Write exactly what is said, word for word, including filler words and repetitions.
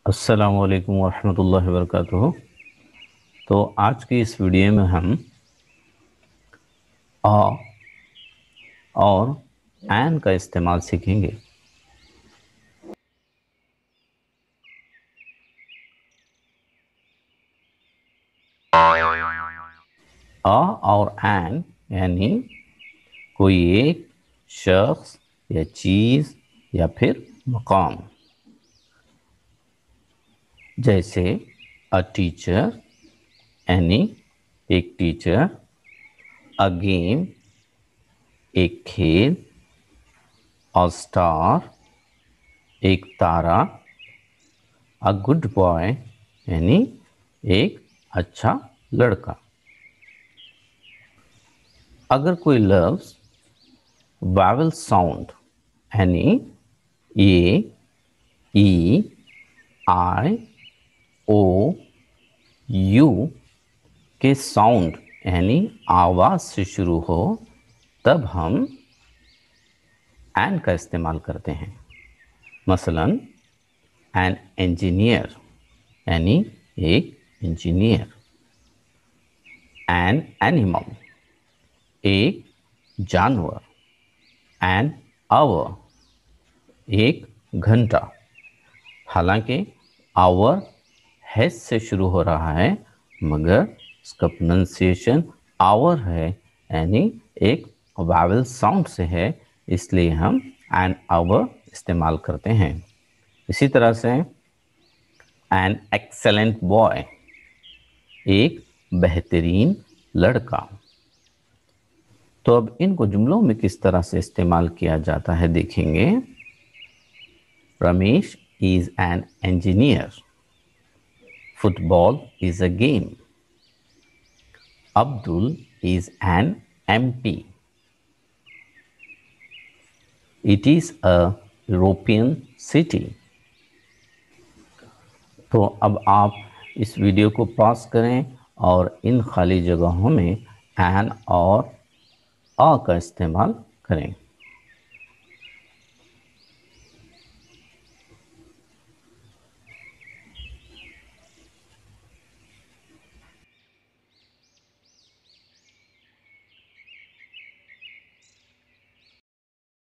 अस्सलामु अलैकुम वरहमतुल्लाहि वबरकातुहू। तो आज की इस वीडियो में हम आ और एन का इस्तेमाल सीखेंगे। आ और एन यानी कोई एक शख्स या चीज़ या फिर मकाम, जैसे अ टीचर यानी एक टीचर, अ गेम एक खेल, अ स्टार एक तारा, अ गुड बॉय यानी एक अच्छा लड़का। अगर कोई लफ्ज़ वावल साउंड यानी ए, ई, आई, ओ, यू के साउंड यानी आवाज़ से शुरू हो, तब हम एन का इस्तेमाल करते हैं। मसलन एन इंजीनियर यानी एक इंजीनियर, एन एनिमल एक जानवर, एन आवर एक घंटा। हालांकि आवर हैज से शुरू हो रहा है, मगर इसका प्रोनाउंसिएशन आवर है, यानी एक वावल साउंड से है, इसलिए हम एन आवर इस्तेमाल करते हैं। इसी तरह से एन एक्सेलेंट बॉय एक बेहतरीन लड़का। तो अब इनको जुमलों में किस तरह से इस्तेमाल किया जाता है देखेंगे। Ramesh is an engineer, football is a game, Abdul is an MP, it is a European city. तो अब आप इस वीडियो को पॉज करें और इन खाली जगहों में एन और अ का इस्तेमाल करें।